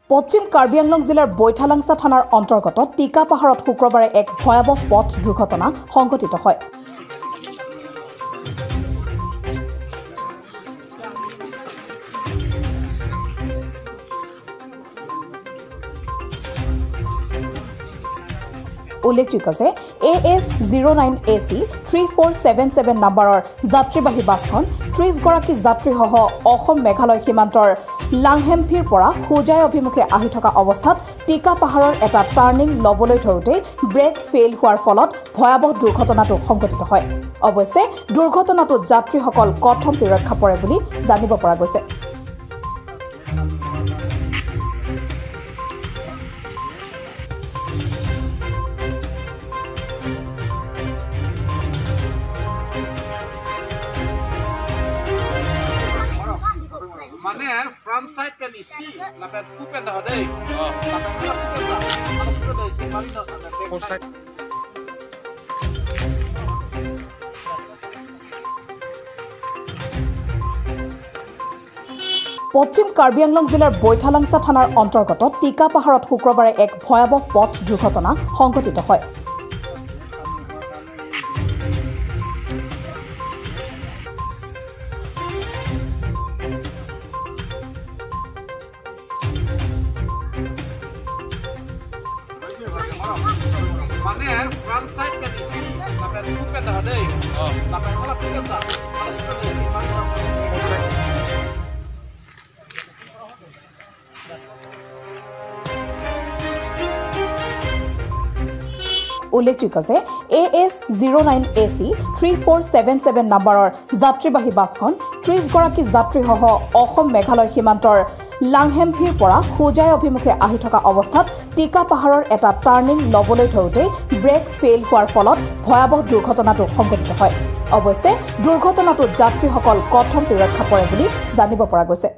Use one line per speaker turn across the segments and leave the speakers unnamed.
পশ্চিম কাৰ্বি আংলং জিলাৰ বৈঠালাংছা থানাৰ অন্তৰ্গত টিকা পাহাৰত শুক্ৰবাৰে এক ভয়াৱহ পথ দুৰ্ঘটনা সংঘটিত হয়। উল্লেখযোগ্য যে AS09 AC 3477 নম্বৰৰ যাত্ৰীবাহী বাছখন 30 গৰাকী যাত্ৰীসহ অসম মেঘালয় সীমান্তৰ লাংহেমফিৰ পৰা হুজাই অভিমুখে আহি থকা অৱস্থাত টিকা পাহাৰৰ এটা টাৰ্ণিং লবলৈ ধৰোতে ব্ৰেক ফেইল হোৱাৰ ফলত ভয়াৱহ দুৰ্ঘটনাটো সংঘটিত হয়। অৱশ্যে দুৰ্ঘটনাটোত যাত্ৰীসকল কথমপি ৰক্ষা পৰে বুলি জানিব পৰা গৈছে।
Mana front side can you see? Lapan tu kan dah ada. Lapan tu kan dah. Kalau tu dah si mana nak back side.
পশ্চিম কাৰ্বি আংলং জিলাৰ বৈঠালাংছা থানাৰ অন্তৰ্গত টিকা পাহাৰত শুক্ৰবাৰে এক ভয়াৱহ পথ দুৰ্ঘটনা সংঘটিত হয়।
Mana front side kan you see? Lapan tu kan dah ada. Lapan tu kan dah. Kalau tu dah si mana nak back side.
উল্লেখযোগ্য যে AS09 AC 3477 নম্বৰৰ যাত্ৰীবাহী বাছখন 30 গৰাকী যাত্ৰীসহ অসম মেঘালয় সীমান্তৰ লাংহেমফিৰ পৰা হুজাই অভিমুখে আহি থকা অৱস্থাত টিকা পাহাৰৰ এটা টাৰ্ণিং লবলৈ ধৰোতে ব্ৰেক ফেইল হোৱাৰ ফলত ভয়াৱহ দুৰ্ঘটনাটো সংঘটিত হয়। অৱশ্যে দুৰ্ঘটনাটোত যাত্ৰীসকল কথমপি ৰক্ষা পৰে বুলি জানিব পৰা গৈছে।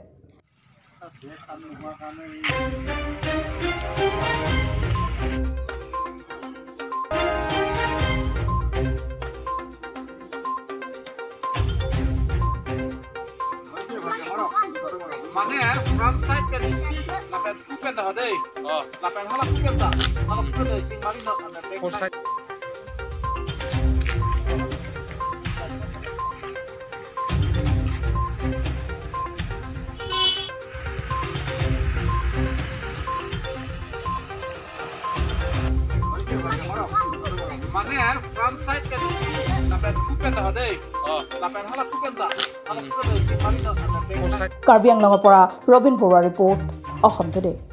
Mana front side kan you see? Lapan tu kan dah ada. Lapan tu kan dah. Kalau tu dah si mana nak back side. Mana front side kan you see? Lapan tu kan dah ada. Lapan tu kan dah. Kalau tu dah si mana nak back side.
Karbi আংলঙৰ পৰা ৰবীন বৰুৱাৰ report Assam today.